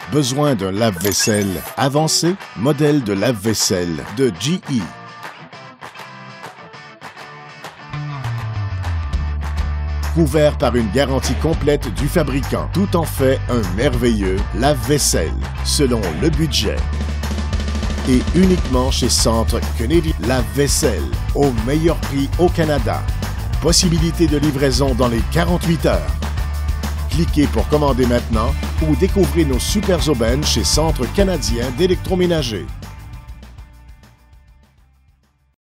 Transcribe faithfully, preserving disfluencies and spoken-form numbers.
Besoin d'un lave-vaisselle avancé? Modèle de lave-vaisselle de G E. Couvert par une garantie complète du fabricant. Tout en fait un merveilleux lave-vaisselle, selon le budget. Et uniquement chez Centre Kennedy. Lave-vaisselle, au meilleur prix au Canada. Possibilité de livraison dans les quarante-huit heures. Cliquez pour commander maintenant ou découvrez nos super aubaines chez Centre canadien d'électroménager.